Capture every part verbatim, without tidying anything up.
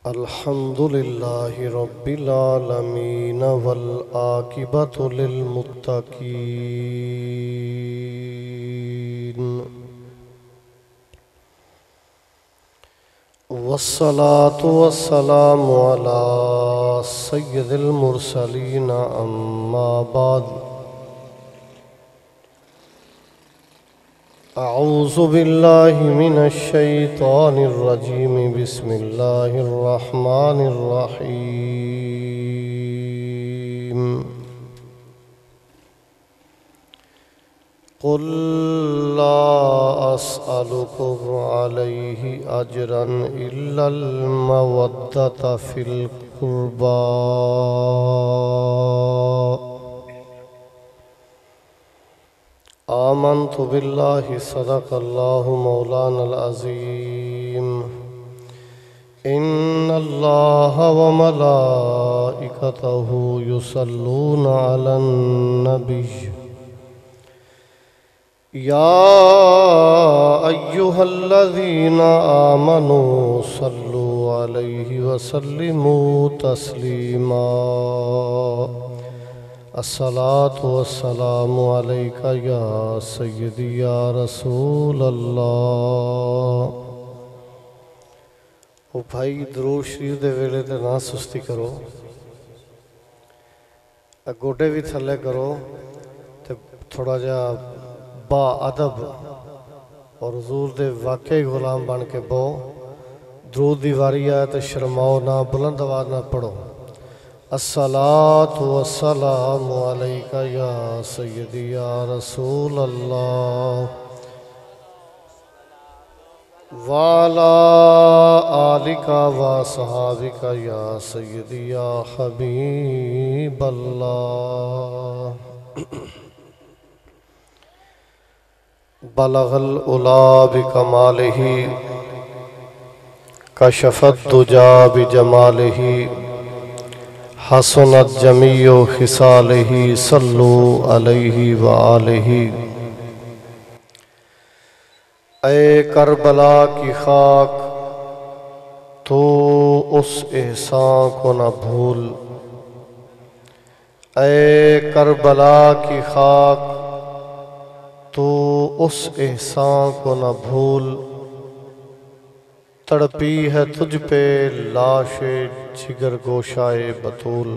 الحمد لله رب العالمين والعاقبة للمتقين والصلاة والسلام على سيد المرسلين أما بعد أعوذ بالله من الشيطان الرجيم بسم الله الرحمن الرحيم قل لا أسألكم عليه أجرا إلا المودة في القربى آمنت بالله صدق الله مولانا العظيم إن الله وملائكته يصلون على النبي يا أيها الذين آمنوا صلوا عليه وسلموا تسليما الصلاة والسلام عليك يا سيدي يا رسول اللہ۔ او بھائی درود شریف دے ویلے تے نہ سستی کرو، گوڈے بھی تھلے کرو تے تھوڑا جا با ادب اور حضور دے واقعی غلام بن کے بو۔ درود دی واری آئے تے شرماؤ نہ، بلند آواز نہ پڑھو۔ الصلاة والسلام عليك يا سيدي يا رسول الله وعلى آلك وصحابك يا سيدي يا حبيب الله بلغ العلا بكماله كشف الدجى بجماله حسنت جمیع خصالہ صلو علیہ وآلہ۔ اے کربلا کی خاک تو اس احسان کو نہ بھول، اے کربلا کی خاک تو اس احسان کو نہ بھول، تڑپی ہے تجھ پہ لاش جگر گوشائے بطول۔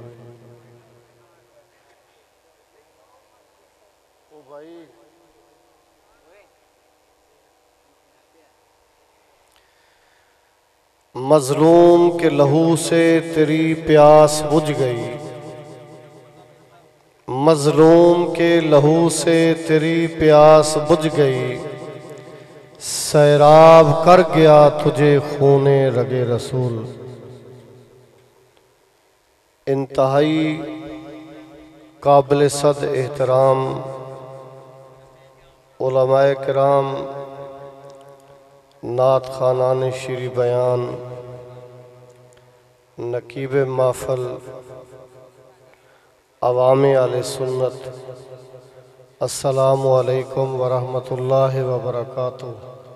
مظلوم کے لہو سے تیری پیاس بجھ گئی، مظلوم کے لہو سے تیری پیاس بجھ گئی، سیراب کر گیا تجھے خون رگ رسول۔ انتہائی قابل صد احترام علماء کرام، نعت خوانان شیریں بیان، نقیب محفل، عوام اہل سنت، السلام علیکم ورحمۃ اللہ وبرکاتہ۔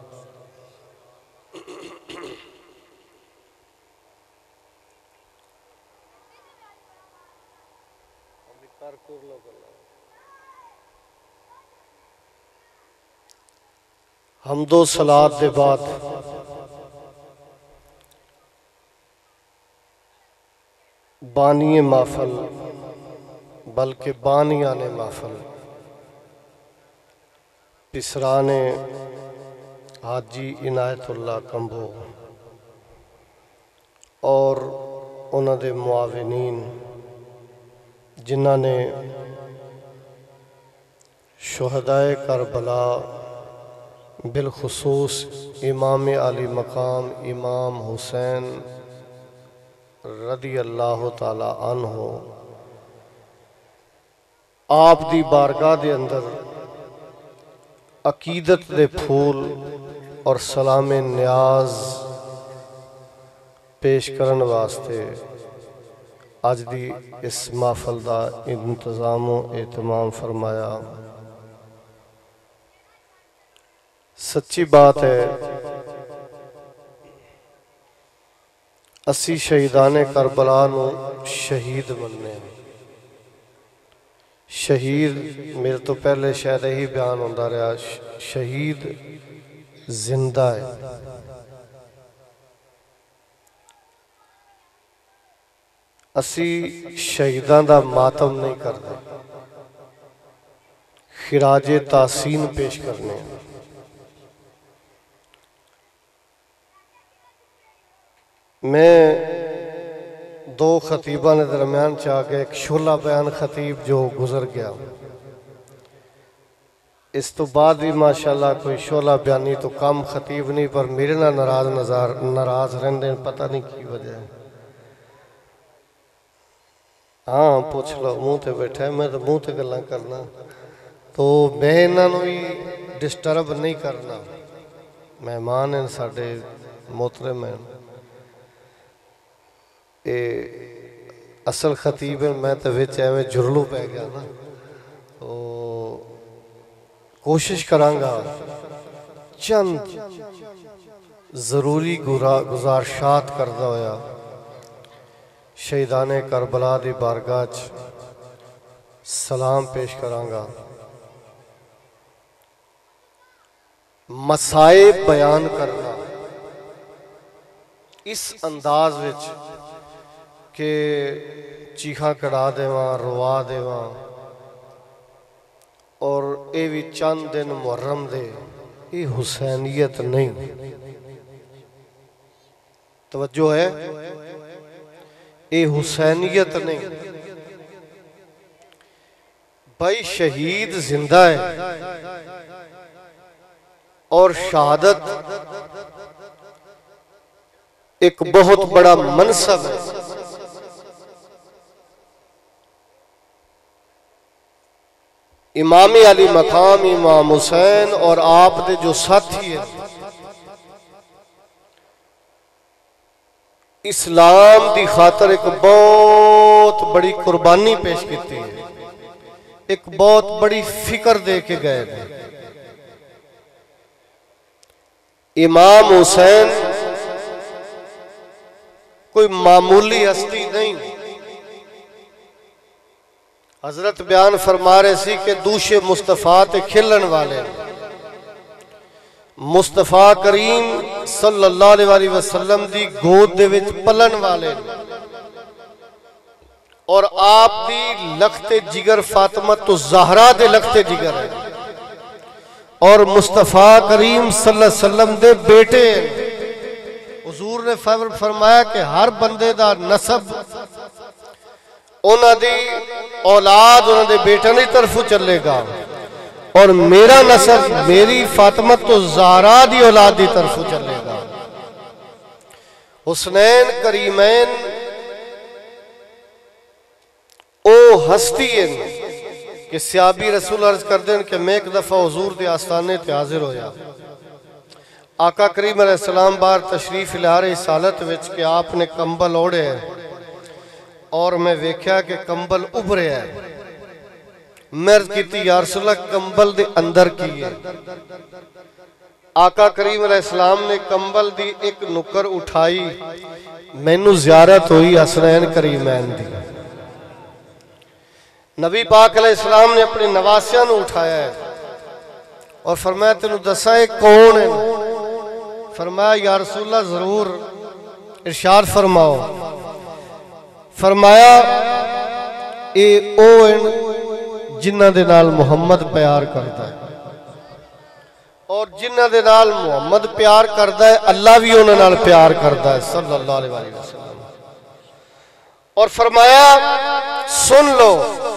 حمد و صلات دے بعد بانی محفل بلکہ بانیان محفل پسران حاجی عنایت اللہ کمبو اور انہوں دے معاونین جنہاں نے شہدائے کربلا بالخصوص امام علی مقام امام حسین رضی اللہ تعالی عنہ آپ دی بارگاہ دے اندر عقیدت دے پھول اور سلام نیاز پیش کرن واسطے آج دی اس محفل دا انتظام و اہتمام فرمایا۔ سچی بات ہے اسی شہیدان کربلا نو شہید مننے ہیں۔ شہید میرے تو پہلے شاید یہی بیان ہوتا رہا، شہید زندہ ہے۔ اسی شہیدان دا ماتم نہیں کرتے، خراج تحسین پیش کرنے ہیں۔ میں دو خطیبہ نے درمیان چاہ کے ایک شعلہ بیان خطیب جو گزر گیا، اس تو بعد بھی ماشاءاللہ کوئی شعلہ بیانی تو کم خطیب نہیں، پر میرے نہ ناراض نظار ناراض رہندے پتہ نہیں کی وجہ ہے۔ ہاں پوچھ لو، منہ تے بیٹھا ہے، میں تو منہ تے گلاں کرنا، تو میں انہاں نوں ہی ڈسٹرب نہیں کرنا۔ مہمان ہیں ساڈے محترم ہیں، اے اصل خطیب ہیں، میں تو وچ ایویں جرلو پہ گیا نا، تو کوشش کرانگا چند ضروری گزارشات کردہ ہویا شہیدان کربلا دی بارگاہ سلام پیش کرانگا۔ مسائب بیان کرنا اس انداز وچ کہ چیخاں کڑا دیواں، روا دیواں، اور اے بھی چند دن محرم دے، اے حسینیت نہیں۔ توجہ ہے، اے حسینیت نہیں۔ بھائی شہید زندہ ہے اور شہادت ایک بہت بڑا منصب ہے۔ امام علی مقام امام حسین اور آپ دے جو ساتھی ہیں، اسلام دی خاطر ایک بہت بڑی قربانی پیش کیتی ہے، ایک بہت بڑی فکر دے کے گئے ہیں۔ امام حسین کوئی معمولی ہستی نہیں۔ حضرت بیان فرما رہے سی کہ دوش مصطفیٰ تے کھلن والے، مصطفیٰ کریم صلی اللہ علیہ وسلم دی گود دے وچ پلن والے، اور آپ دی لخت جگر فاطمہ تو زہرا دے لخت جگر ہے، اور مصطفیٰ کریم صلی اللہ علیہ وسلم دے بیٹے ہیں۔ حضور نے فرمایا کہ ہر بندے دا نسب انہاں دی اولاد انہاں دے بیٹے دی طرف چلے گا، اور میرا نسب میری فاطمہ تو زہرا دی اولاد دی طرف چلے گا۔ حسنین کریمین او ہستی ہیں کہ صحابی رسول عرض کر دیں کہ میں ایک دفعہ حضور دے آستانے تے حاضر ہویا، آقا کریم علیہ السلام بار تشریف لے رسالت وچ کہ آپ نے کمبل اوڑے ہیں، اور میں ویکھیا کہ کمبل ابھرے ہے۔ میں عرض کیتی یا رسول اللہ کمبل دے اندر کی ہے؟ آقا کریم علیہ السلام نے کمبل دی ایک نکر اٹھائی، مینوں زیارت ہوئی حسنین کریمین دی۔ نبی پاک علیہ السلام نے اپنے نواسیاں نو اٹھایا ہے اور فرمایا تینوں دسا ہے کون ہے؟ فرمایا یا رسول اللہ ضرور، ارشاد فرماؤ۔ فرمایا اے او جنہ دے نال محمد پیار کرتا ہے، اور جنہ دے نال محمد پیار کرتا ہے اللہ بھی انہاں نال پیار کرتا ہے صلی اللہ علیہ وسلم۔ اور فرمایا سن لو،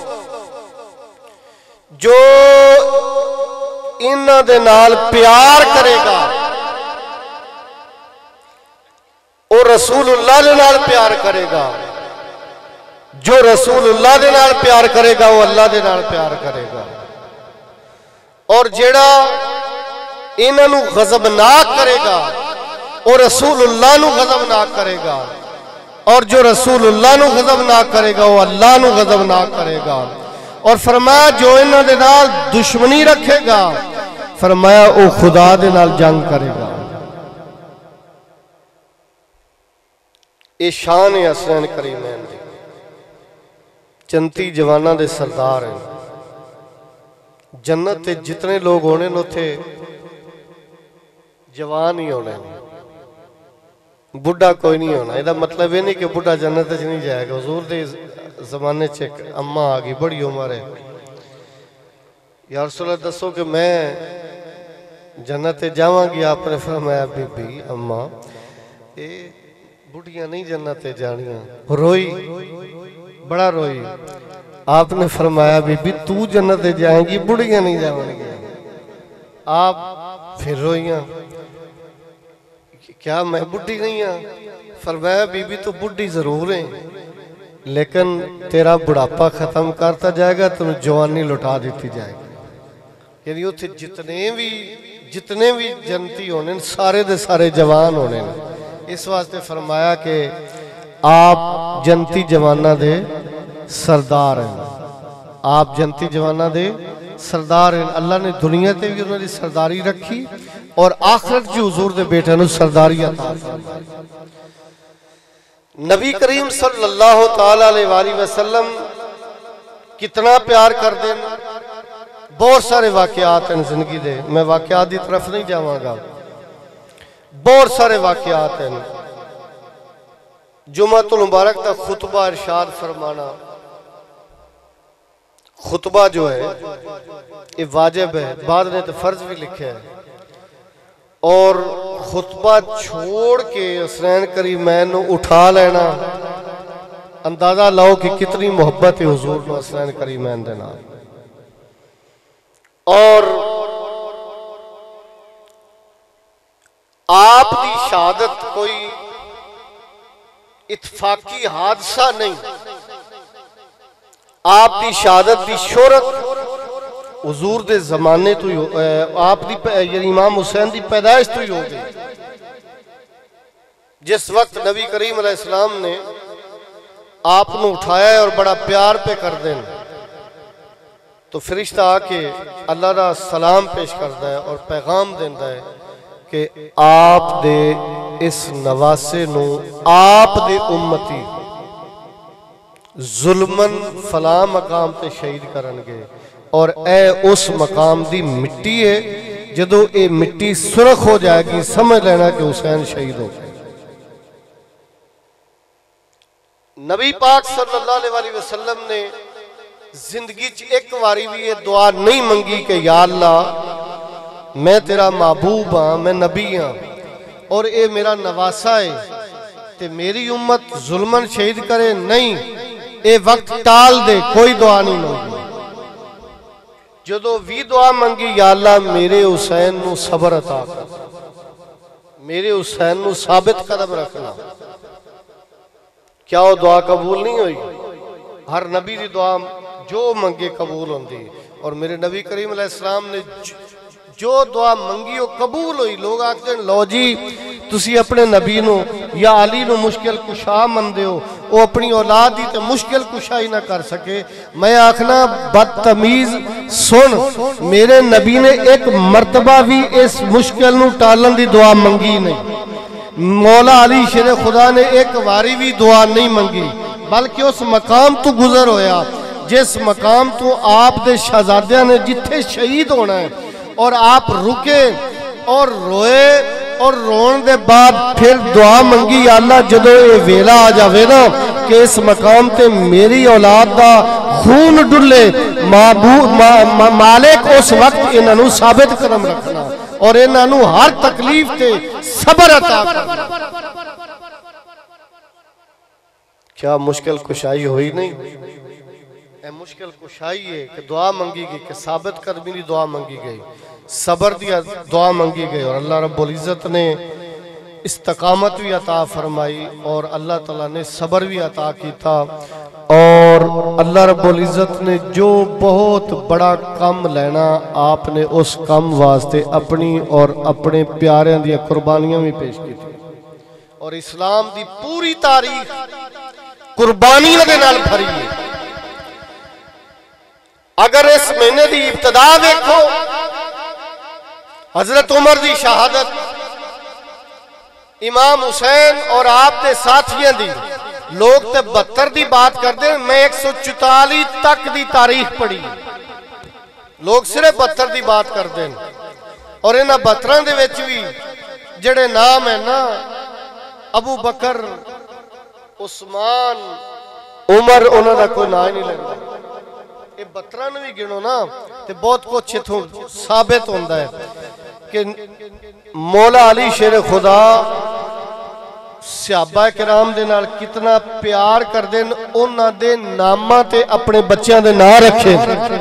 جو انہاں دے نال پیار کرے گا وہ رسول اللہ دے نال پیار کرے گا، جو رسول اللہ دے نال پیار کرے گا وہ اللہ دے نال پیار کرے گا، اور جیڑا انہاں نو غضبناک کرے گا وہ رسول اللہ نو غضبناک کرے گا، اور جو رسول اللہ نو غضبناک کرے گا وہ اللہ نو غضبناک کرے گا۔ اور فرمایا جو انہاں دے نال دشمنی رکھے گا فرمایا وہ خدا دے نال جنگ کرے گا۔ یہ شان ہے حسنین کریمین دی، جنتی جوانہ دے سردار ہیں۔ جنت تے جتنے لوگ ہونے نو تھے جوان ہی ہونے، بڑھا کوئی نہیں ہونا۔ یہ مطلب یہ نہیں کہ بڑھا جنت تے نہیں جائے گا۔ حضور دے زمانے چیک اماں آگئی بڑی عمر ہے، یا رسول اللہ دسو کہ میں جنت تے جاواں گی؟ آپ نے فرمایا بی بی اماں اے بڑھیاں نہیں جنت تے جانیاں۔ روئی، بڑا روئی۔ آپ نے فرمایا بی بی تو جنت تے جائیں گی، بڑھیاں نہیں جاواں گی۔ آپ پھر روئیاں، کیا میں بڑھی نہیں ہاں؟ فرمایا بی بی تو بڑھی ضرور ہیں، لیکن تیرا بڑھاپا ختم کرتا جائے گا، تم جوانی لٹا دیتی جائے گی۔ یعنی اتھے جتنے بھی جتنے بھی جنتی ہونے سارے دے سارے جوان ہونے، اس واسطے فرمایا کہ آپ جنتی جوانہ دے سردار ہیں، آپ جنتی جوانہ دے سردار ہیں۔ اللہ نے دنیا تے بھی انہوں نے سرداری رکھی اور آخرت جو حضور دے بیٹے نے سرداری عطا فرمائی۔ نبی کریم صلی اللہ تعالیٰ علیہ وآلہ وسلم کتنا پیار کر دیں، بہت سارے واقعات ہیں زندگی دے، میں واقعات دی طرف نہیں جاواں گا، بہت سارے واقعات ہیں۔ جمعۃ المبارک دا خطبہ ارشاد فرمانا، خطبہ جو ہے یہ واجب ہے، بعد نے تو فرض بھی لکھے ہے، اور خطبہ چھوڑ کے حسنین کریمین نو اٹھا لینا، اندازہ لاؤ کہ کتنی محبت ہے حضور نو حسنین کریمین دے نال۔ اور آپ دی شہادت کوئی اتفاقی حادثہ نہیں، آپ دی شہادت دی شہرت حضور دے زمانے تو ہی آپ دی یعنی امام حسین دی پیدائش تو ہی ہو گئی۔ جس وقت نبی کریم علیہ السلام نے آپ نو اٹھایا ہے اور بڑا پیار پہ کر دیں، تو فرشتہ آ کے اللہ دا سلام پیش کرتا ہے اور پیغام دیتا ہے کہ آپ دے اس نواسے نو آپ دے امتی ظلمن فلاں مقام تے شہید کرنگے، اور اے اس مقام دی مٹی ہے، جدو اے مٹی سرخ ہو جائے گی سمجھ لینا کہ حسین شہید ہو گئے۔ نبی پاک صلی اللہ علیہ وسلم نے زندگی چ ایک واری بھی یہ دعا نہیں منگی کہ یا اللہ میں تیرا محبوب ہاں، میں نبی ہاں اور اے میرا نواسا ہے تے میری امت ظلمن شہید کرے، نہیں، اے وقت ٹال دے، کوئی دعا نہیں منگی۔ جدو وی دعا منگی یا اللہ میرے حسین نو صبر عطا کر، میرے حسین نو ثابت قدم رکھنا، کیا وہ دعا قبول نہیں ہوئی؟ ہر نبی دی دعا جو منگے قبول ہوندی، اور میرے نبی کریم علیہ السلام نے جو دعا منگی وہ قبول ہوئی۔ لوگ آکتے ہیں لو جی تسی اپنے نبی نو یا علی نو مشکل کشا مندے ہو، وہ اپنی اولاد دی تے مشکل کشا ہی نہ کر سکے۔ میں آکھنا بدتمیز سن، میرے نبی نے ایک مرتبہ بھی اس مشکل نو ٹالن دی دعا منگی نہیں۔ مولا علی شیر خدا نے ایک واری بھی دعا نہیں منگی، بلکہ اس مقام تو گزر ہویا جس مقام تو آپ دے شہزادیاں نے جتھے شہید ہونا ہے، اور آپ رکے اور روئے اور رون دے بعد پھر دعا منگی یا اللہ جدو اے ویلا آ جاوے نا کہ اس مقام تے میری اولاد دا خون ڈلے، مالک اس وقت انہاں نو ثابت قدم رکھنا اور انہاں نو ہر تکلیف تے صبر عطا کرنا۔ کیا مشکل کشائی ہوئی نہیں؟ اے مشکل کشائی ہے کہ دعا منگی گئی، کہ ثابت قدمی دی دعا منگی گئی، صبر دی دعا منگی گئی، اور اللہ رب العزت نے استقامت بھی عطا فرمائی اور اللہ تعالیٰ نے صبر بھی عطا کیتا، اور اللہ رب العزت نے جو بہت بڑا کم لینا آپ نے اس کم واسطے اپنی اور اپنے پیاریاں دیا قربانیاں بھی پیش کی تھی، اور اسلام دی پوری تاریخ قربانیاں دے نال بھری ہے۔ اگر اس مہینے دی ابتدا دیکھو، حضرت عمر دی شہادت، امام حسین اور آپ دے ساتھیاں دی لوگ تے بہتر دی بات کر دیں، میں ایک سو چوتالی تک دی تاریخ پڑھی، لوگ صرف بہتر دی بات کر دیں، اور انہاں بہتران دے وچ بھی جڑے نام ہے نا ابو بکر، عثمان، عمر، انہاں دا کوئی نام نہیں لگتا۔ یہ بہتران بھی گنو نا تے بہت کچھ اتھوں ثابت ہوندہ ہے کہ مولا علی شیر خدا صحابہ کرام دے نال کتنا پیار کر دیں، انہاں دے نامہ تے اپنے بچیاں دے نام رکھے۔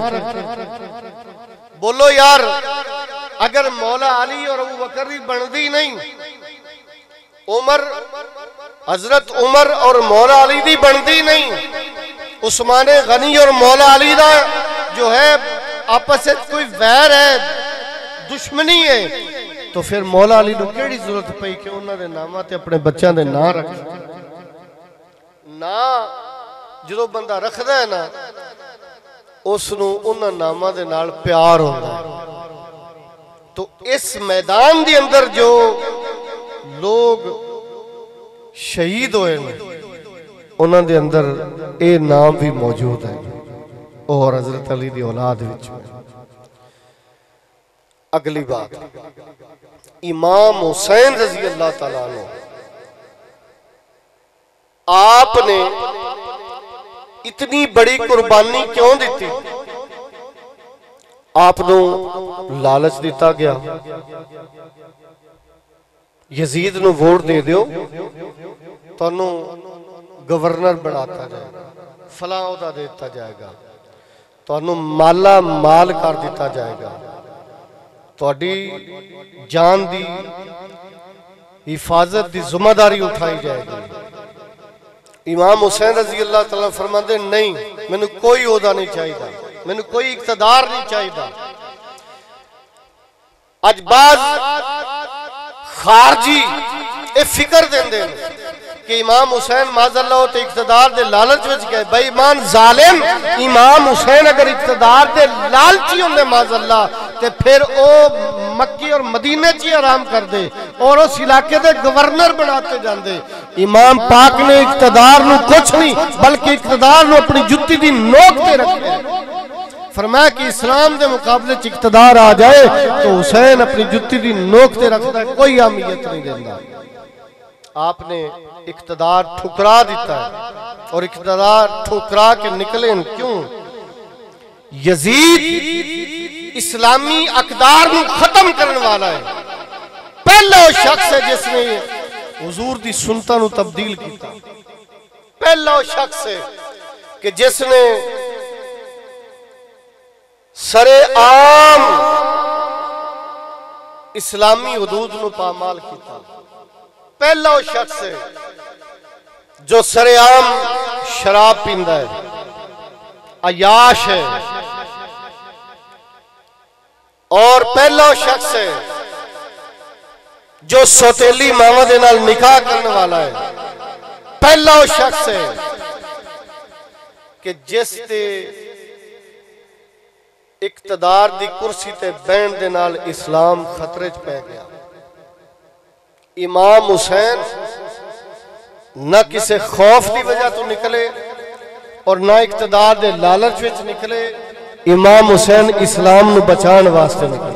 بولو یار، اگر مولا علی اور ابو بکر بھی بندی نہیں، عمر، حضرت عمر اور مولا علی دی بندی نہیں، عثمان غنی اور مولا علی دا جو ہے آپس سے کوئی ویر ہے، دشمنی ہے، تو پھر مولا علی نو کیڑی ضرورت پئی کہ انہاں دے نامہ تے اپنے بچیاں دے نام رکھے؟ نا جدو بندہ رکھدا ہے نا اس نو انہاں نامہ دے نال پیار ہوندا ہے۔ تو اس میدان دی اندر جو لوگ شہید ہوئے ہیں انہاں دے اندر اے نام بھی موجود ہے، اور حضرت علی دی اولاد وچ۔ اگلی بات، امام حسین رضی اللہ تعالیٰ عنہ، آپ نے اتنی بڑی قربانی کیوں دیتی؟ آپ نو لالچ دیتا گیا، یزید نو ووٹ دے دیو تو انو گورنر بناتا جائے گا، فلاں عہدہ دیتا جائے گا، تو انو مالا مال کر دیتا جائے گا، تو اڈی جان دی حفاظت دی ذمہ داری اٹھائی جائے گی۔ امام حسین رضی اللہ تعالیٰ فرماتے نہیں، میں نے کوئی عہدہ نہیں چاہیے دا، میں نے کوئی اقتدار نہیں چاہیے دا۔ آج بعض خارجی اے فکر دیں دیں کہ امام حسین معاذ اللہ تے اقتدار دے لالچ وچ گئے، بھائی ایمان ظالم، امام حسین اگر اقتدار دے لالچی ہوندے معاذ اللہ تے پھر او مکی اور مدینے چی آرام کر دے اور اس علاقے دے گورنر بناتے جاندے۔ امام پاک نے اقتدار نو کچھ نہیں بلکہ اقتدار نو اپنی جتی دی نوک تے رکھے، فرمایا کہ اسلام دے مقابلے چ اقتدار آ جائے تو حسین اپنی جتی دی نوک تے رکھتا ہے، کوئی اہمیت نہیں دیتا۔ آپ نے اقتدار ٹھکرا دیتا ہے، اور اقتدار ٹھکرا کے نکلے کیوں؟ یزید اسلامی اقدار نو ختم کرنے والا ہے، پہلا وہ شخص ہے جس نے حضور دی سنتاں نو تبدیل کیتا، پہلا وہ شخص ہے کہ جس نے سر عام اسلامی حدود نو پامال کیتا، پہلا وہ شخص ہے جو سر عام شراب پیندا ہے، عیاش ہے، اور پہلا وہ شخص ہے جو سوتیلی ماواں دے نال نکاح کرنے والا ہے، پہلا وہ شخص ہے کہ جس تے اقتدار دی کرسی تے بین دے نال اسلام خطرے چ پہ گیا۔ امام حسین نہ کسی خوف دی وجہ تو نکلے اور نہ اقتدار دے لالچ وچ نکلے، امام حسین اسلام نو بچان واسطے نکلے۔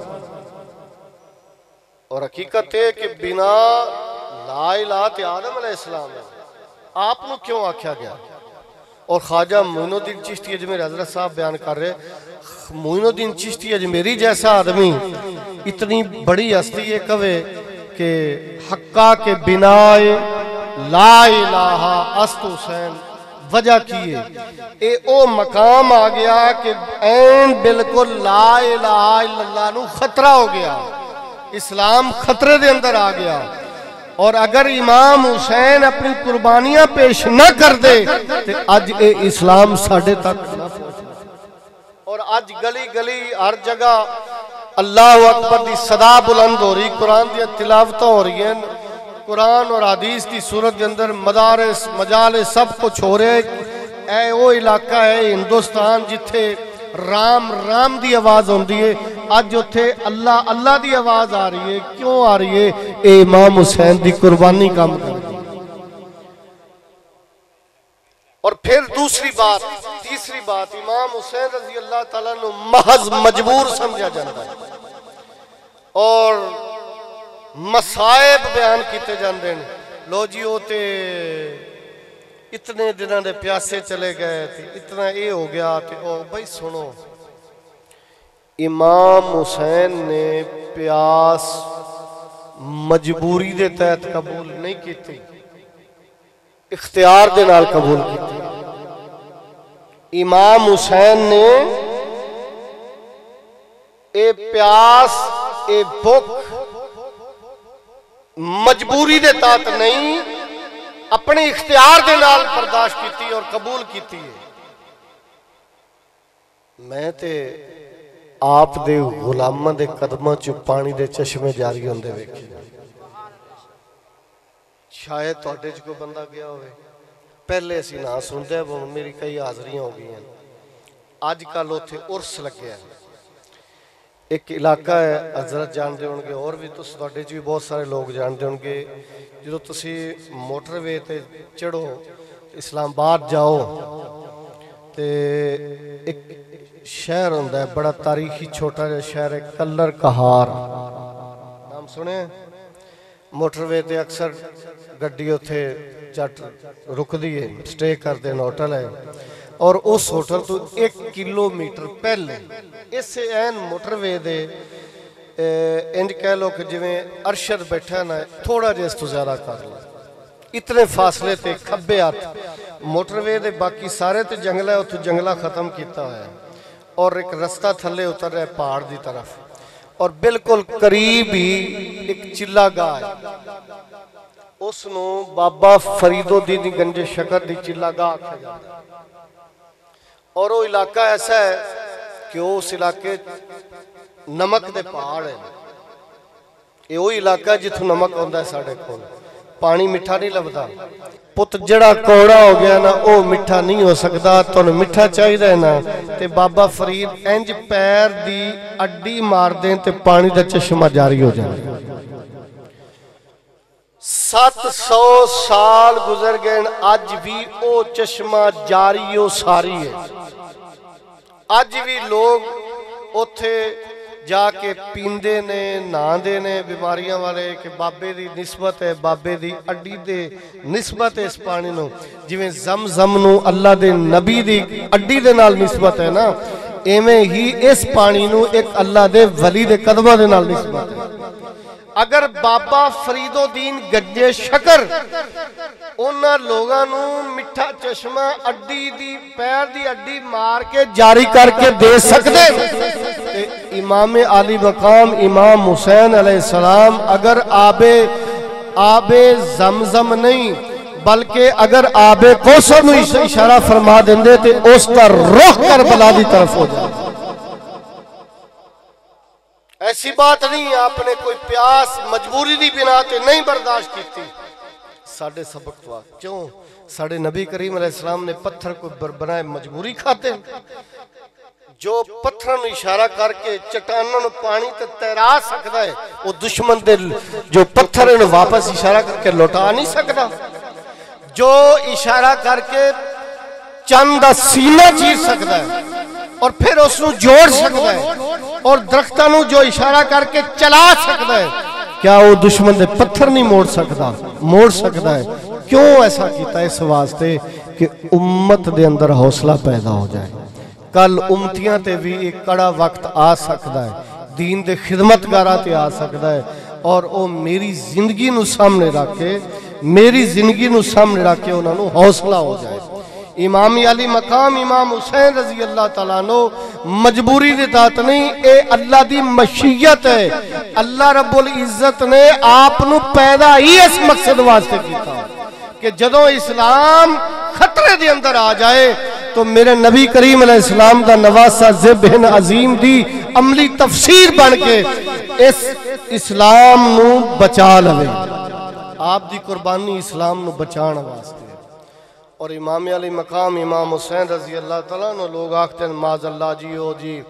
اور حقیقت ہے کہ بنا لا الہ تے آدم علیہ السلام ہے، آپ نو کیوں آکھیا گیا؟ اور خواجہ معین الدین چشتی اجمیری حضرت صاحب بیان کر رہے، معین الدین چشتی اجمیری جیسا آدمی اتنی بڑی ہستی ہے کہے کہ حقہ کے بنا لا الہ است حسین، وجہ کی ہے اے او مقام آ گیا کہ این بالکل لا الہ الا اللہ نو خطرہ ہو گیا، اسلام خطرے دے اندر آ گیا۔ اور اگر امام حسین اپنی قربانیاں پیش نہ کر دے تو آج اے اسلام ساڑھے تک نہ پہنچے۔ اور آج گلی گلی ہر جگہ اللہ اکبر دی صدا بلند ہو رہی، قرآن دی تلاوتیں ہو رہی ہیں، قرآن اور حدیث دی صورت کے اندر مدارس مجالس سب کچھ ہو رہے۔ اے وہ علاقہ ہے ہندوستان جتھے رام رام دی آواز ہوندی ہے، اج اتھے اللہ اللہ دی آواز آ رہی ہے. کیوں آ رہی ہے؟ اے امام حسین دی قربانی کام کر رہی ہے. اور پھر دوسری بات تیسری بات امام حسین رضی اللہ تعالیٰ نے محض مجبور سمجھا جاتا ہے اور مسائب بیان کیتے جاندے ہیں. لو جی ہوتے اتنے دنوں دے پیاسے چلے گئے تھے, اتنا اے ہو گیا تھے. او بھائی سنو, امام حسین نے پیاس مجبوری دے تحت قبول نہیں کیتی, اختیار دے نال قبول کیتی. امام حسین نے اے پیاس اے بھوک مجبوری دے تحت نہیں, اپنے اختیار دے نال برداشت کیتی اور قبول کیتی ہے. میں تے آپ دے غلاماں دے قدماں چ پانی دے چشمے جاری ہوندے ویکھے. شاید تواڈے چ کوئی بندہ گیا ہوئے, پہلے اسی نہ سنتے ہیں, میری کئی حاضریاں ہو گئی ہیں. آج کل اتھے عرس لگے ہیں. ایک علاقہ ہے حضرت جانتے ہوں گے, اور بھی تو تواڈے چ بھی بہت سارے لوگ جانتے ہوں گے. جدو تسی موٹر وے تے چڑھو اسلام آباد جاؤ تے ایک شہر ہوندا ہے بڑا تاریخی چھوٹا جا شہر ہے کلر کہار, نام سنے؟ موٹر وے تے اکثر گڈی اتھے جٹ رک دیئے, سٹے کر دے, ہوٹل ہے. اور اس ہوٹل تو ایک کلو میٹر پہلے اس سے این موٹر وے دے انج کہہ لو کہ جویں ارشد بیٹھا نا, تھوڑا جے اس تو زیادہ کر لو. اتنے فاصلے تے کھبے ہاتھ موٹر وے دے, باقی سارے تے جنگلہ ہے, اتھو جنگلہ ختم کیتا ہے. اور ایک رستہ تھلے اتر رہے پہاڑ دی طرف, اور بالکل قریب ہی ایک چلا گاہ ہے. اس نو بابا فرید الدین گنج شکر دی چلا گاہ کھا جاتا ہے. اور وہ علاقہ ایسا ہے کہ اس علاقے نمک دے پہاڑ ہے. یہ وہی علاقہ ہے جتھوں نمک ہوندا ہے ساڑھے کول, پانی مٹھا نہیں لبدا. پت جڑا کوڑا ہو گیا نا او مٹھا نہیں ہو سکتا, تو مٹھا چاہی رہے نا. تے بابا فرید انج پیر دی اڈی مار دیں تے پانی دا چشمہ جاری ہو جائے. سات سو سال گزر گئے, آج بھی او چشمہ جاری و ساری ہے. آج بھی لوگ اتھے جا کے پیندے نے, ناندے نے بیماریاں والے, کہ بابے دی نسبت ہے, بابے دی اڈی دے نسبت ہے اس پانی نو. جویں زمزم نو اللہ دے نبی دی اڈی دے نال نسبت ہے نا, ایویں ہی اس پانی نو ایک اللہ دے ولی دے قدمہ دے نال نسبت ہے. اگر بابا فرید الدین گنج شکر انہاں لوگاں نو مٹھا چشمہ اڈی دی پیر دی اڈی مار کے جاری کر کے دے سکتے, امام علی مقام امام حسین علیہ السلام اگر آب آب زمزم نہیں بلکہ اگر آب کوثر نو اشارہ فرما دیندے تے اس کا رخ کربلا دی طرف ہو جائے. ایسی بات نہیں آپ نے کوئی پیاس مجبوری دی بنا تے نہیں برداشت کیتی. ساڑھے سبق تو آگ کیوں ساڑھے نبی کریم علیہ السلام نے پتھر کو بنائے مجبوری کھاتے ہیں. جو پتھر نو اشارہ کر کے چٹانوں نو پانی تے تیرا سکتا ہے, وہ دشمن دے جو پتھر نو واپس اشارہ کر کے لوٹا نہیں سکتا. جو اشارہ کر کے چند سینہ چیر سکتا ہے اور پھر اس نو جوڑ سکتا ہے, اور درختہ نو جو اشارہ کر کے چلا سکتا ہے, کیا وہ دشمن دے پتھر نہیں موڑ سکتا؟ موڑ سکتا ہے. کیوں ایسا کیتا ہے؟ اس واسطے کہ امت دے اندر حوصلہ پیدا ہو جائے. کل امتیاں تے بھی ایک کڑا وقت آ سکتا ہے, دین دے خدمتگاراں تے آ سکتا ہے, اور وہ میری زندگی نو سامنے رکھے میری زندگی نو سامنے رکھے انہاں نو حوصلہ ہو جائے. امام علی مقام امام حسین رضی اللہ تعالیٰ عنہ مجبوری دی تحت نہیں, اے اللہ دی مشیت ہے. اللہ رب العزت نے آپ نو پیدا ہی اس مقصد واسطے کیتا کہ جدوں اسلام خطرے دے اندر آ جائے تو میرے نبی کریم علیہ السلام دا نواسہ ذبح عظیم دی عملی تفسیر بن کے اس اسلام نو بچا لوے. آپ دی قربانی اسلام نو بچانا واسطے. اور امام علی مقام امام حسین رضی اللہ تعالیٰ نے لوگ آکھتے ہیں معاذ اللہ جی ہو جی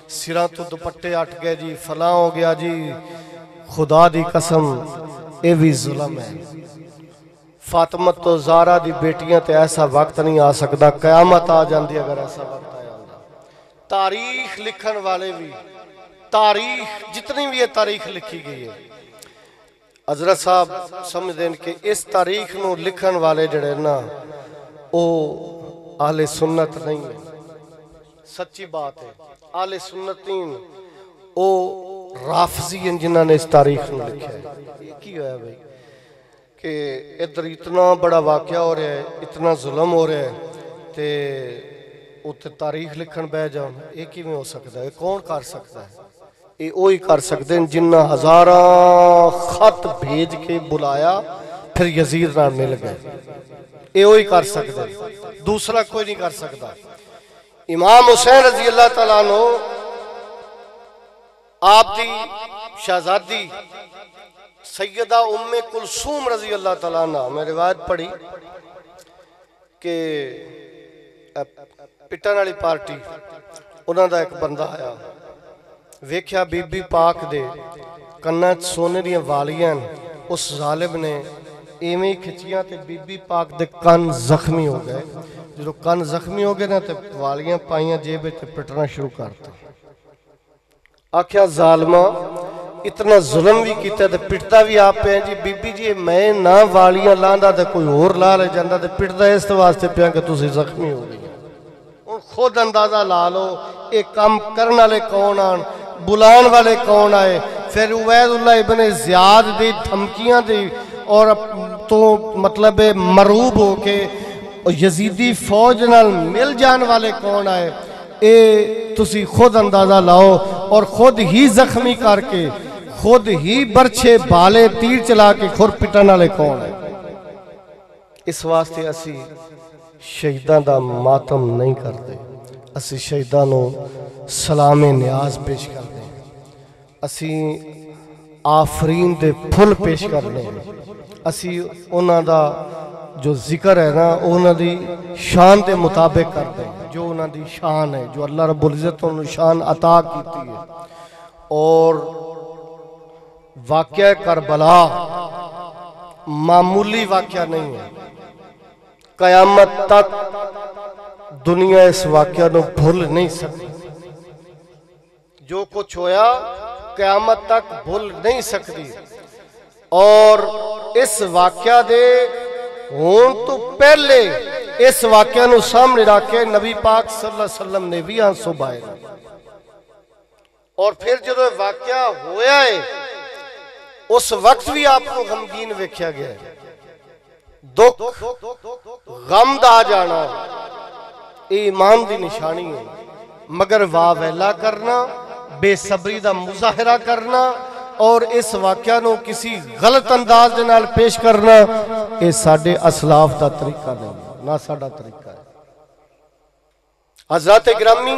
سراں تو دوپٹے اٹھ گئے جی، فلاں ہو گیا جی، خدا دی قسم اے بھی ظلم ہے۔ فاطمہ تو زارا دی بیٹیاں تے ایسا وقت نہیں آ سکتا، قیامت آ جاندی اگر ایسا وقت آیا ہوتا۔ تاریخ لکھن والے بھی، تاریخ جتنی بھی یہ تاریخ لکھی گئی ہے، حضرت صاحب سمجھ دیں کہ اس تاریخ نو لکھن والے جڑے نا او اہل سنت نہیں ہے، سچی بات ہے۔ اہل سنتین او رافضی ہیں جنہاں نے اس تاریخ نو لکھا ہے۔ یہ کی ہوا ہے بھائی کہ ادھر اتنا بڑا واقعہ ہو رہا ہے، اتنا ظلم ہو رہا ہے تے اتنے تاریخ لکھن بہ جاؤ، یہ کیویں ہو سکتا ہے؟ کون کر سکتا ہے؟ یہ وہی کر سکتے ہیں جنہ ہزاراں خط بھیج کے بلایا پھر یزید نال مل گئے، یہ وہی کر سکتے ہیں، دوسرا کوئی نہیں کر سکتا۔ امام حسین رضی اللہ تعالیٰ عنہ آپ دی شہزادی سیدہ ام کلثوم رضی اللہ تعالیٰ عنہ، میں روایت پڑھی کہ پٹن والی پارٹی انہاں دا ایک بندہ آیا، ویکھیا بی بی پاک دے کناں سونے دیاں والیاں، اس ظالم نے ایویں کھچیاں تے بی بی پاک دے کن زخمی ہو گئے۔ جو کن زخمی ہو گئے نا تے والیاں پائیاں جیبے تے پٹنا شروع کرتا۔ آکھیا ظالمہ اتنا ظلم بھی کیتا تے پٹتا بھی آپ پہ ہیں جی، بی بی جی میں نہ والیاں لاندا تے کوئی اور لا لے جاندہ تے پٹتا اس واسطے پہ کہ تسی زخمی ہو گئی۔ خود اندازہ لا لو ایک کام کرنے والے کون آن، بلان والے کون آئے۔ پھر عبید اللہ ابن زیاد دی دھمکیاں دی اور تو مطلب مروب ہو کے یزیدی فوج نال مل جان والے کون آئے، اے تسی خود اندازہ لاؤ، اور خود ہی زخمی کر کے خود ہی برچے بالے تیر چلا کے خور پٹن والے کون ہے۔ اس واسطے اسی شہیدان دا ماتم نہیں کرتے، اسی شہیدانوں سلام نیاز پیش کر دیں، اسی آفرین دے پھل پیش کر دیں، اسی انہاں دا جو ذکر ہے نا انہاں دی شان دے مطابق کر دیں، جو انہاں دی شان ہے، جو اللہ رب العزت انہوں شان عطا کیتی ہے۔ اور واقعہ کربلا معمولی واقعہ نہیں ہے، قیامت تک دنیا اس واقعہ نو بھول نہیں سکتی، جو کچھ ہویا قیامت تک بھول نہیں سکتی۔ اور اس واقعہ دے ہون تو پہلے اس واقعہ نو سامنے رکھ کے نبی پاک صلی اللہ علیہ وسلم نے بھی آنسو بائے، اور پھر جو واقعہ ہویا ہے اس وقت بھی آپ کو غمگین ویکھیا گیا ہے۔ دکھ غم دا جانا یہ ایمان دی نشانی ہے، مگر واہ ویلا کرنا، بے صبری دا مظاہرہ کرنا اور اس واقعہ نو کسی غلط انداز دے نال پیش کرنا، یہ ساڈے اسلاف دا طریقہ نہیں، نہ ساڈا طریقہ ہے۔ حضرات گرامی،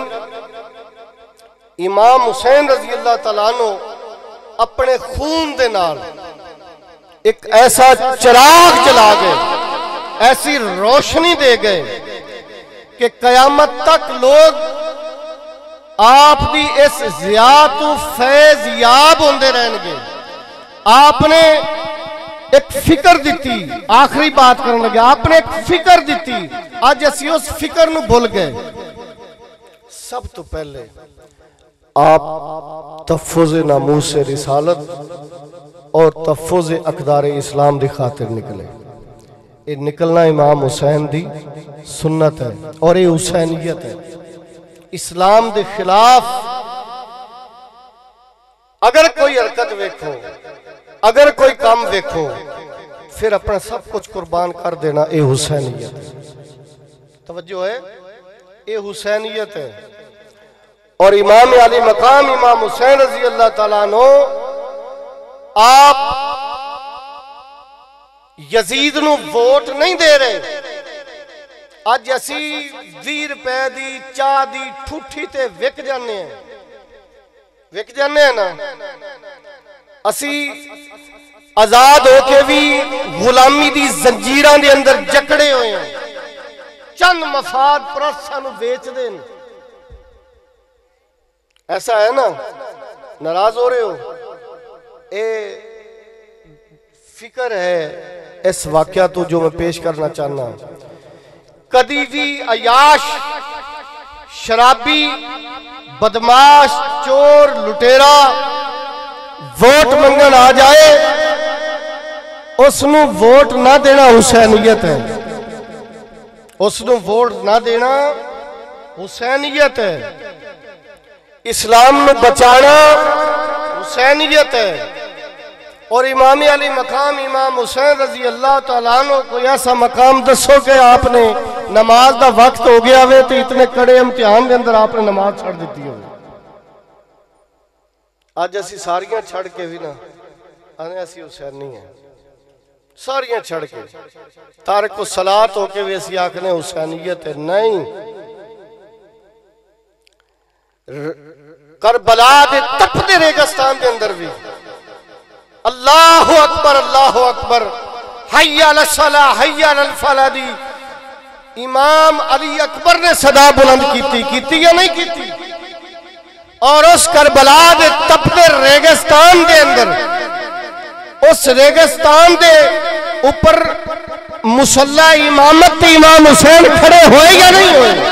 امام حسین رضی اللہ تعالیٰ عنہ اپنے خون دے نال ایک ایسا چراغ چلا گئے، ایسی روشنی دے گئے کہ قیامت تک لوگ آپ دی اس ضیاء تو فیض یاب ہوندے رہن گے۔ آپ نے ایک فکر دیتی، آخری بات کرنے لگے، آپ نے ایک فکر دیتی، آج اسی اس فکر نو بھول گئے۔ سب تو پہلے آپ تحفظ ناموس رسالت اور تحفظ اقدار اسلام دی خاطر نکلے۔ یہ نکلنا امام حسین دی سنت ہے اور یہ حسینیت ہے۔ اسلام دے خلاف اگر کوئی حرکت ویکھو، اگر کوئی کام ویکھو، پھر اپنا سب کچھ قربان کر دینا، یہ حسینیت ہے۔ توجہ ہے، یہ حسینیت ہے۔ اور امام علی مقام امام حسین رضی اللہ تعالیٰ عنہ آپ یزید نو ووٹ نہیں دے رہے۔ آج اسی وی روپے دی چاہ دی ٹھوٹھی تے وک جانے ہیں، وک جانے ہیں نا۔ اسی آزاد ہو کے بھی غلامی دی زنجیران دے اندر جکڑے ہوئے ہیں، چند مفاد پرستاں نو بیچ دین۔ ایسا ہے نا، ناراض ہو رہے ہو؟ اے فکر ہے اس واقعہ تو جو میں پیش کرنا چاہنا. کدی بھی عیاش، شرابی، بدماش، چور، لٹیرا ووٹ منگن آ جائے، اس نو ووٹ نہ دینا حسینیت ہے. اس نو ووٹ نہ دینا حسینیت ہے. اسلام میں بچانا حسینیت ہے. اور امام علی مقام امام حسین رضی اللہ تعالیٰ عنہ کوئی ایسا مقام دسو کہ آپ نے نماز دا وقت ہو گیا ہوئے تو اتنے کڑے امتحان دے اندر آپ نے نماز چھڑ دیتی ہوئے. آج اسی ساریاں چھڑ کے بھی نا آنے اسی حسینی ہیں، ساریاں چھڑ کے تارک و صلاۃ ہو کے بھی اسی آکھنے حسینیت ہے. نہیں، کربلا دے تپ دے ریگستان دے اندر بھی اللہ اکبر اللہ اکبر حی علی الصلاۃ حی علی الفلاح دی امام علی اکبر نے صدا بلند کیتی کیتی یا نہیں کیتی؟ اور اس کربلا دے تپتے ریگستان دے اندر، اس ریگستان دے اوپر مصلی امامت امام حسین کھڑے ہوئے یا نہیں ہوئے؟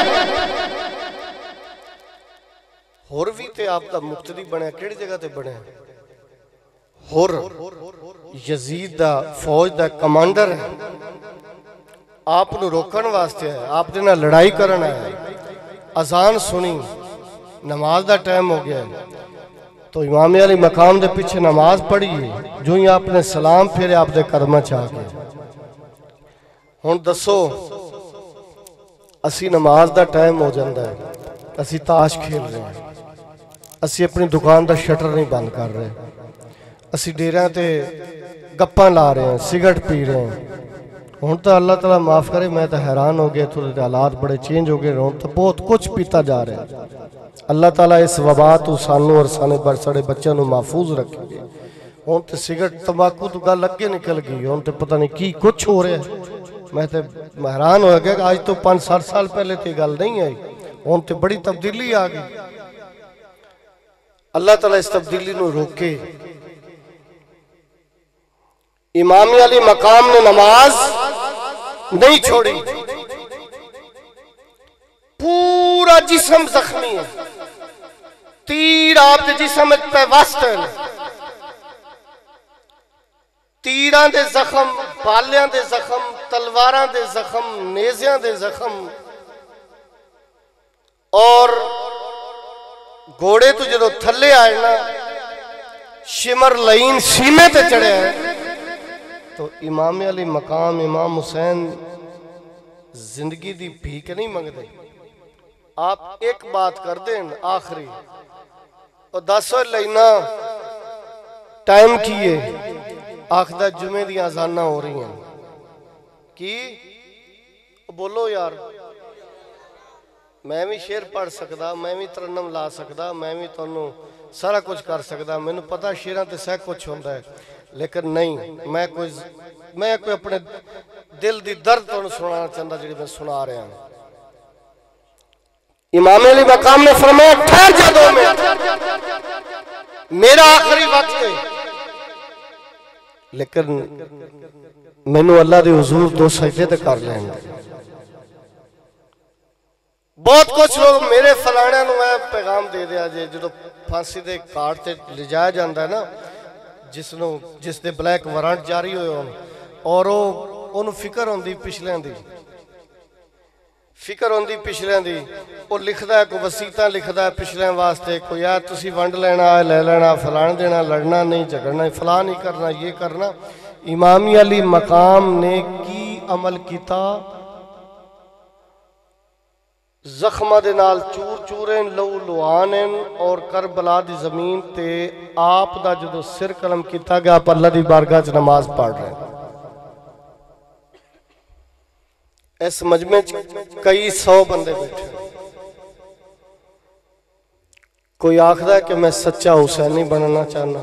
ہور بھی تے آپ دا مقتدی بنے، کیڑی جگہ تے بنے؟ ہور یزید دا فوج دا کمانڈر ہے، آپ نو روکن واسطے ہے، آپ نے لڑائی کرنا ہے. اذان سنی، نماز دا ٹائم ہو گیا ہے، تو امام علی مقام دے پیچھے نماز پڑھی ہے. جو ہی آپ نے سلام پھیرے آپ دے قدمہ چاہ گئے. ہن دسو اسی نماز دا ٹائم ہو جاندہ ہے، اسی تاش کھیل رہے ہیں، اسی اپنی دکان دا شٹر نہیں بند کر رہے، اسی ڈیرہ تے گپاں لا رہے ہیں، سگرٹ پی رہے ہیں. ہون تو اللہ تعالیٰ معاف کرے، میں تو حیران ہو گئے، تھوڑے حالات بڑے چینج ہو گئے، ہون تو بہت کچھ پیتا جا رہے ہیں. اللہ تعالیٰ اس وبا تو سانوں اور سانے برسڑے بچوں نو محفوظ رکھے گے. ہون تو سگرٹ تمباکو تو گل لگے نکل گئی، ہون تو پتہ نہیں کی کچھ ہو رہے ہیں. میں تو حیران ہو گیا کہ آج تو پانچ سات سال پہلے تے گل نہیں آئی، ہون تو بڑی تبدیلی آ گئی. اللہ تعالیٰ اس تبدیلی نو روکے. امام علی مقام نے نماز نہیں چھوڑی، پورا جسم زخمی ہے، تیر آپ دے جسم پہ واسط ہے، تیران دے زخم، بالیاں دے زخم، تلواراں دے زخم، نیزیاں دے زخم. اور گھوڑے تو جدو تھلے آئے نا شمر لائن سیمے تے چڑھے ہیں، تو امام علی مقام امام حسین زندگی دی بھیک نہیں منگ دے. آپ ایک بات کر دیں آخری، اور دسو لینا ٹائم کیے آخدہ جمعے دی آزانہ ہو رہی ہیں کی بولو یار. میں بھی شیر پڑھ سکدا، میں بھی ترنم لا سکدا، میں بھی تنوں سارا کچھ کر سکدا، میں نے پتا شیران تے سہ کچھ ہوندہ ہے، لیکن نہیں، میں کوئی میں کوئی اپنے دل دی درد تنوں سنانا چاہتا جڑی میں سنا رہے ہیں. امام علی مقام نے فرمایا ٹھہر جا دو منٹ، میرا آخری وقت ہے، لیکن میں نے اللہ دے حضور دو سجدے تے کر لیں. بہت کچھ لوگ میرے فلانے نو میں پیغام دے دیا جے جدو پھانسی دے کارڈ تے لے جایا جاندہ ہے نا، جس نو جس دے بلیک وارنٹ جاری ہوئے ہوں، اور وہ انہوں فکر ہوندی پچھلیں دی فکر ہوندی پچھلیں دی وہ لکھدا ہے، کوئی وسیطہ لکھدا ہے پچھلیں واسطے، کوئی یا تسی ونڈ لینا ہے لے لینا، فلان دینا، لڑنا نہیں، جھگڑنا، فلان نہیں کرنا، یہ کرنا. امام علی مقام نے کی عمل کیتا؟ زخمہ دے نال چور چوریں لو لوانیں، اور کربلا دی زمین تے آپ دا جدو سر قلم کیتا گیا آپ اللہ دی بارگاہ چ نماز پڑھ رہے ہیں. اس مجمع کئی سو بندے بیٹھے، کوئی آخدا ہے کہ میں سچا حسینی بننا چاہنا،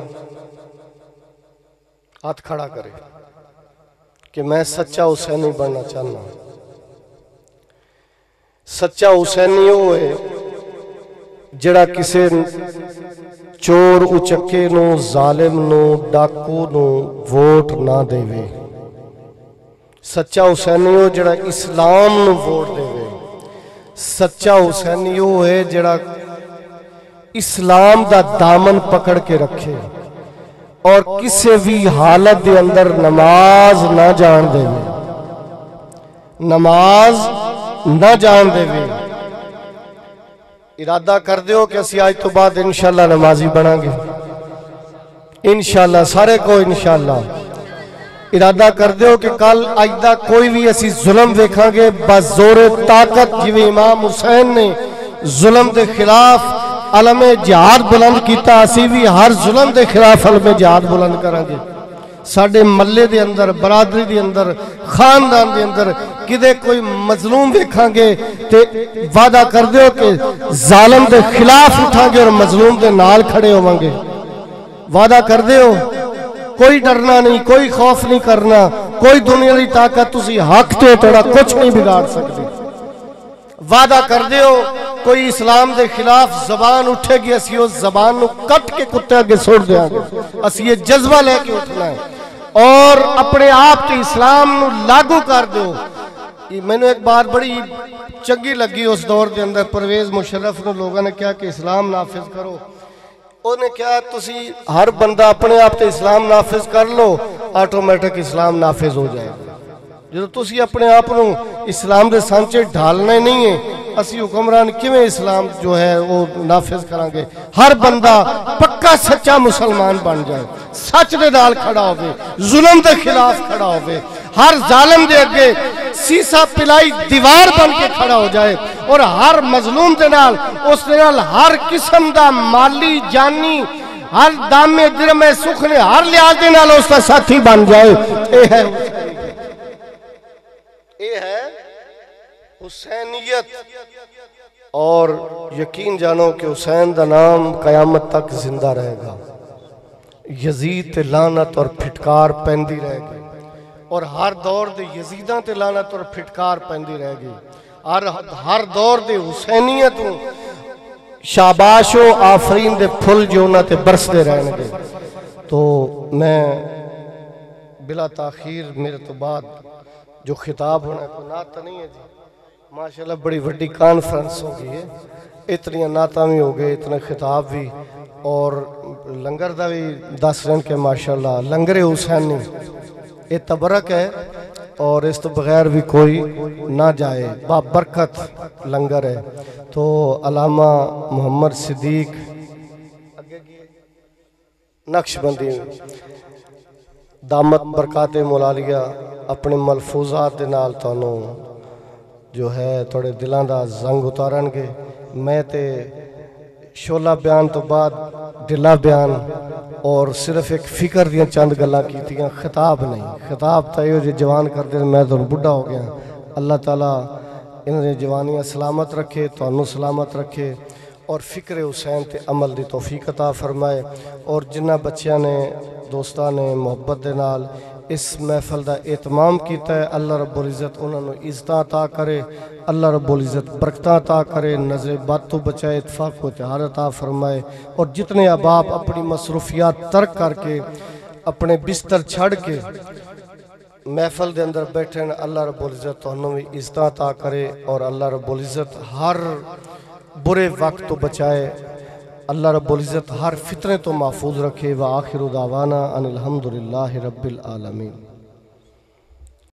ہاتھ کھڑا کرے کہ میں سچا حسینی بننا چاہنا. سچا حسینی ہوئے جڑا کسے چور اچکے نو ظالم نو ڈاکو نو ووٹ نہ دے وے سچا حسینیو جڑا اسلام نو ووٹ دے وے سچا حسینیو ہے جڑا اسلام دا دامن پکڑ کے رکھے اور کسی بھی حالت دے اندر نماز نہ جان دے وے نماز نہ جان دے وے ارادہ کر دیو کہ اسی آج تو بعد انشاءاللہ نمازی بنا گے انشاءاللہ سارے کو انشاءاللہ ارادہ کر دیو کہ کل آئندہ کوئی بھی اسی ظلم دیکھاں گے بزور طاقت جویں امام حسین نے ظلم دے خلاف علم جہاد بلند کیتا اسی بھی ہر ظلم دے خلاف علم جہاد بلند کریں گے ساڑھے ملے دے اندر برادری دے اندر خاندان دے اندر کدے کوئی مظلوم دیکھاں گے تے وعدہ کر دیو کہ ظالم دے خلاف اٹھاں گے اور مظلوم دے نال کھڑے ہوئیں گے وعدہ کر دیو کوئی ڈرنا نہیں کوئی خوف نہیں کرنا کوئی دنیا دی طاقت تسی حق تے توڑا کچھ نہیں بگاڑ سکتی وعدہ کر دیو کوئی اسلام دے خلاف زبان اٹھے گی اسی اس زبان نو کٹ کے کتے آگے سوڑ دیا گے اسی یہ جذبہ لے کے اٹھنا ہے اور اپنے آپ تے اسلام نو لاگو کر دیو میں نے ایک بات بڑی چنگی لگی اس دور دے اندر پرویز مشرف نے لوگوں نے کیا کہ اسلام نافذ کرو انہوں نے کیا تسی ہر بندہ اپنے آپ تے اسلام نافذ کر لو آٹومیٹک اسلام نافذ ہو جائے جو تسی اپنے آپ نو اسلام دے سانچے ڈھالنے نہیں ہیں اسی حکمران کیویں اسلام جو ہے وہ نافذ کرانگے ہر بندہ پکا سچا مسلمان بن جائے سچ دے نال کھڑا ہوئے ظلم دے خلاف کھڑا ہوئے ہر ظالم دے اگے سیسا پلائی دیوار بن کے کھڑا ہو جائے اور ہر مظلوم دے نال اس دے نال ہر قسم دا مالی جانی ہر دام میں درم میں سکھنے ہر لحاظ دے نال اس دا ساتھی بن جائے اے ہے اے ہے حسینیت اور یقین جانو کہ حسین دا نام قیامت تک زندہ رہے گا یزید تے لعنت اور پھٹکار پہندی رہے گی اور ہر دور دے یزیداں تے لعنت اور پھٹکار پہندی رہے گی ہر ہر دور دے حسینیت شاباش و آفرین دے پھل جو نہ تے برس دے رہنے گے تو میں بلا تاخیر میرے تو بعد جو خطاب ہونا ہے کوئی نعت نہیں ہے جی ماشاءاللہ بڑی وڈی کانفرنس ہو گئی ہے اتنی نعتاں بھی ہو گئے اتنے خطاب بھی اور لنگر دا بھی دس رہن کے ماشاءاللہ لنگر حسینی یہ تبرک ہے اور اس تو بغیر بھی کوئی نہ جائے بابرکت لنگر ہے تو علامہ محمد صدیق نقش بندی دامت برکات مولالیہ اپنے ملفوظات دے نال تانوں جو ہے توڑے دلان دا زنگ اتارن گے میں تے شولہ بیان تو بعد دلہ بیان اور صرف ایک فکر دیا چند گلہ کی تھیں خطاب نہیں خطاب تھا یہ جو جوان کر دے میں تو بڑھا ہو گیا اللہ تعالیٰ انہیں جوانیاں سلامت رکھے تو انہوں سلامت رکھے اور فکر حسین تے عمل دی توفیق عطا فرمائے اور جنہ بچیاں نے دوستان نے محبت دے نال اس محفل دا اہتمام کیتا ہے اللہ رب العزت انہوں نے عزتاں عطا کرے اللہ رب العزت برکتاں عطا کرے نظر بات تو بچائے اتفاق و اتحاد عطا فرمائے اور جتنے احباب اپنی مصروفیات ترک کر کے اپنے بستر چھڑ کے محفل دے اندر بیٹھیں اللہ رب العزت تو انہوں نے عزتاں عطا کرے اور اللہ رب العزت ہر برے وقت تو بچائے اللہ رب العزت ہر فتنے تو محفوظ رکھے وآخر دعوانا ان الحمدللہ رب العالمین.